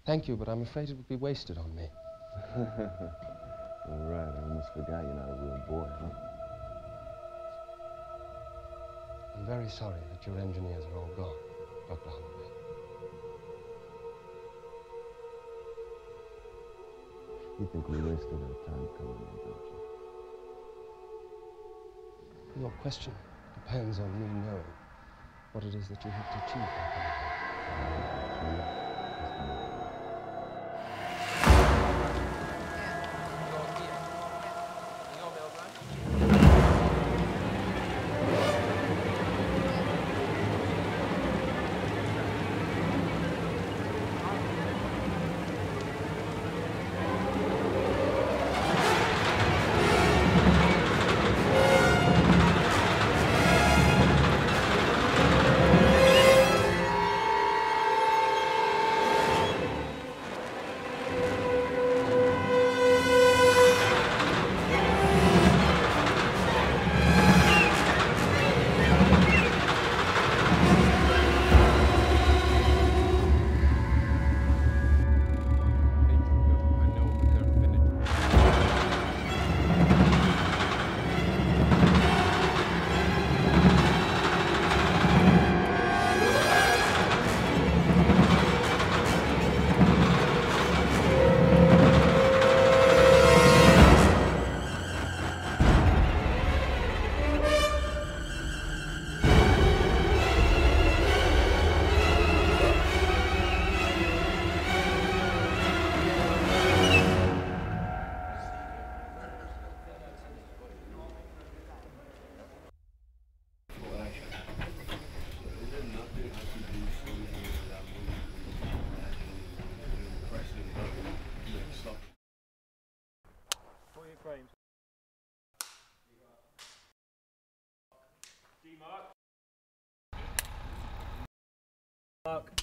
Thank you, but I'm afraid it would be wasted on me. All right, I almost forgot you're not a real boy, huh? I'm very sorry that your engineers are all gone, Dr. Holloway. You think we wasted our time coming in, don't you? Your question depends on me knowing what it is that you hope to achieve by coming here. Mark.